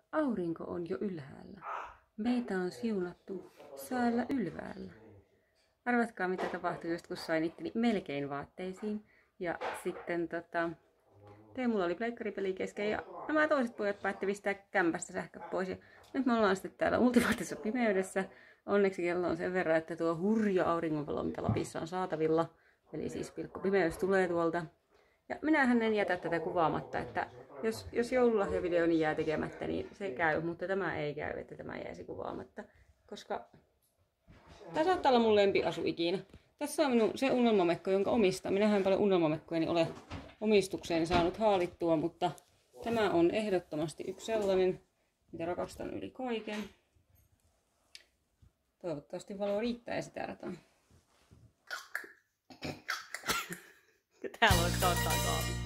Aurinko on jo ylhäällä. Meitä on siunattu säällä ylväällä. Arvatkaa mitä tapahtui just kun sain itteni melkein vaatteisiin. Ja sitten Teemulla oli pleikkaripeli kesken ja nämä toiset pojat päätti pistää kämpästä sähköt pois. Ja nyt me ollaan sitten täällä ultimaattisessa pimeydessä. Onneksi kello on sen verran, että tuo hurja auringonvalo, mitä Lapissa on saatavilla, eli siis pilkkopimeys tulee tuolta. Ja minähän en jätä tätä kuvaamatta, että jos joululahjavideoni jää tekemättä, niin se käy, mutta tämä ei käy, että tämä jäisi kuvaamatta. Koska tämä saattaa olla mun lempiasu ikinä. Tässä on minun se unelmamekko, jonka omistan. Minähän en paljon unelmamekkojani ole omistukseen saanut haalittua, mutta tämä on ehdottomasti yksi sellainen, mitä rakastan yli kaiken. Toivottavasti valo riittää ja sitä rataan. Täällä on ottaa kaapit.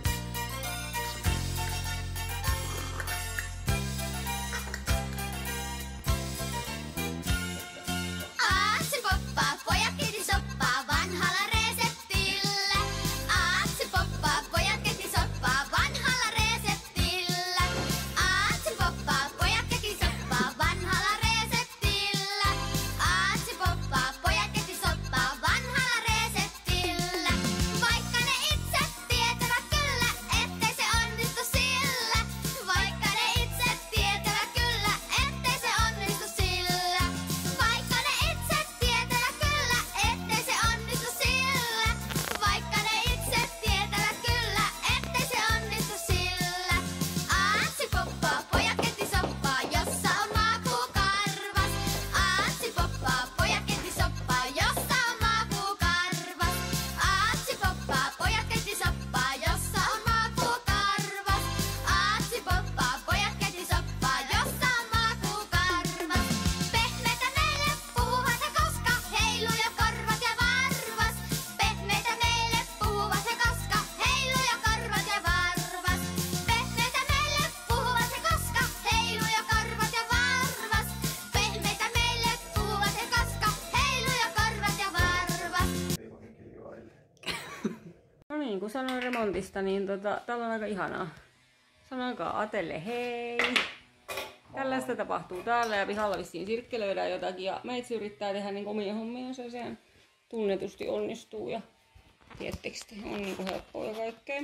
Niin kuin sanoin remontista, niin täällä on aika ihanaa. Sanokaa Atelle hei! Tällaista tapahtuu täällä ja pihalla vissiin sirkkelöidään jotakin ja meitsi yrittää tehdä niin omia hommiansa ja sehän tunnetusti onnistuu ja tiettekö on niin kuin helppoa ja kaikkea.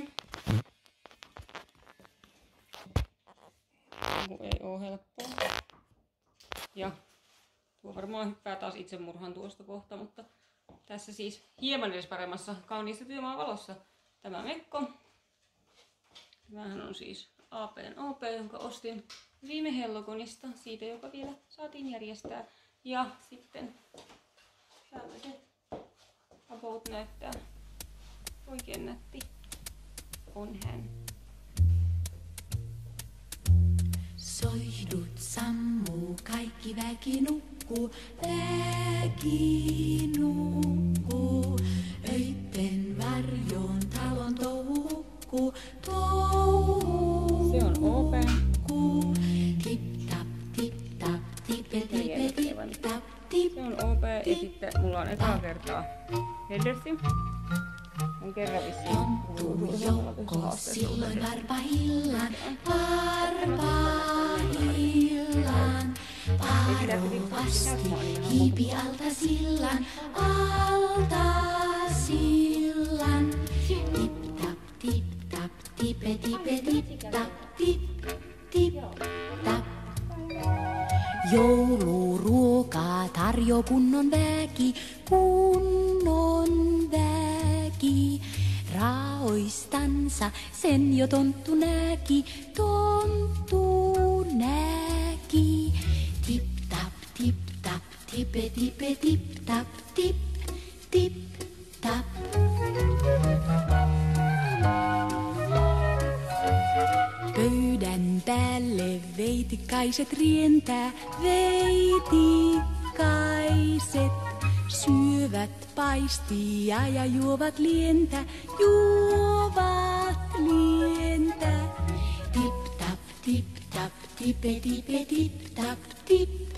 Ei oo helppoa. Ja tuo varmaan hyppää taas itsemurhan tuosta kohta, mutta tässä siis hieman edes paremmassa kauniissa työmaan valossa tämä mekko. Tämähän on siis AP:n OP, jonka ostin viime Hellokonista, siitä joka vielä saatiin järjestää. Ja sitten täällä se about näyttää. Oikein nätti on hän. Soihdut sammuu, kaikki väki nukkuu, väki nukkuu. Öitten varjoon talon touhu hukkuu, touhu se on OP. Tip tap, tipe, tip tap, tip. Se on OP ja sitten mulla on ekaa kertaa Heldersi. On kerran vissiin. Jonttuu joukko silloin varpahillan, varpahillan. Varovasti hiipi alta sillan, tip tap, tipe, tip tap, tip tap. Jouluruokaa tarjo kunnon väki, raoistansa sen jo tonttu näki, Tip tap, tipe, tip tap, tip tap. Pöydän päälle veitikaiset rientää, veitikaiset. Syövät paistia ja juovat lientä, Tip tap, tipe, tip tap, tip